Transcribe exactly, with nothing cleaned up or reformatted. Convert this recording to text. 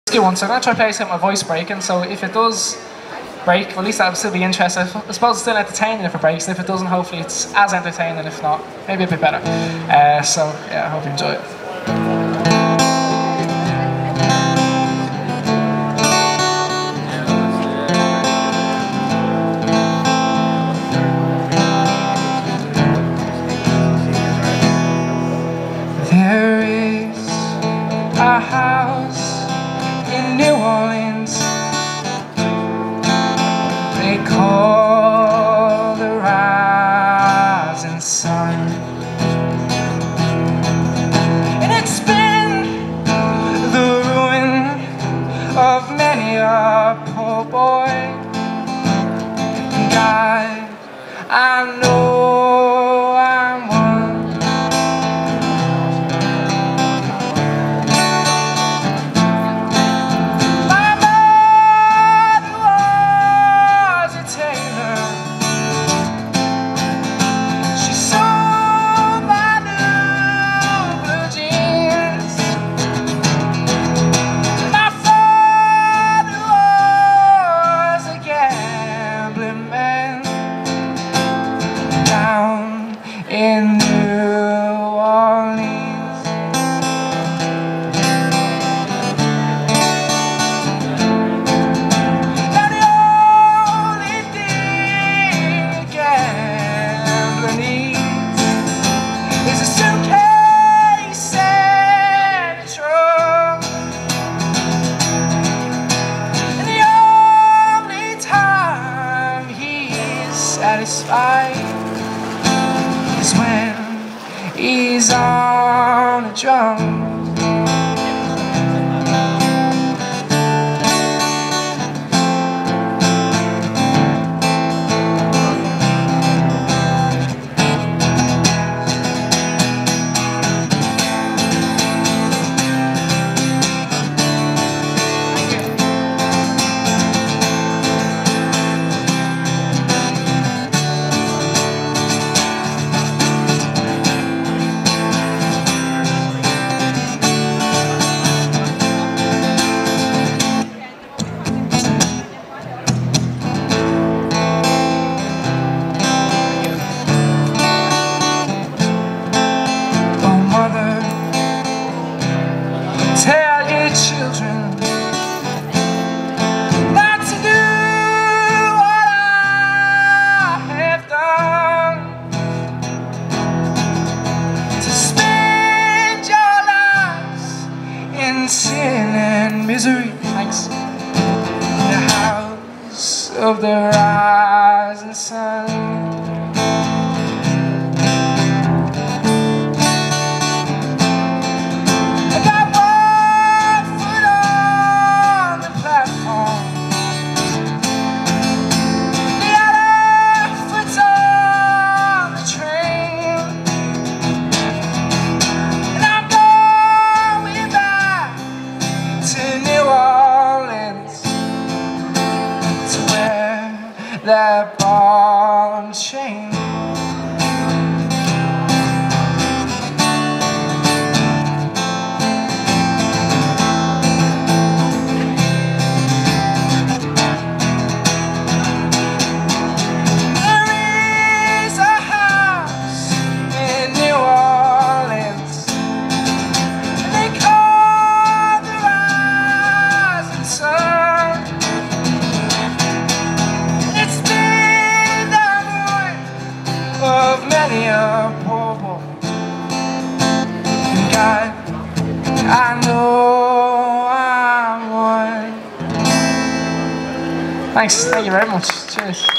risky one, so I'm going to try to play something with my voice breaking, so if it does break, well, at least that'll still be interesting. I suppose it's still entertaining if it breaks, and if it doesn't, hopefully it's as entertaining, if not, maybe a bit better. Uh, so, yeah, I hope you enjoy it. There is a house in New Orleans they call the rising sun, and it's been the ruin of many a poor boy. And God, I know I'm one. In New Orleans, now the only thing a gambler needs is a suitcase and a trunk, and the only time he's satisfied is when he's on a drum. Tell your children not to do what I have done, to spend your lives in sin and misery. Thanks. In the house of the rising sun. That ball and chain, there is a house in New Orleans, and they call the rising sun. Of many a poor boy, and God, I know I'm one. Thanks, thank you very much. Cheers.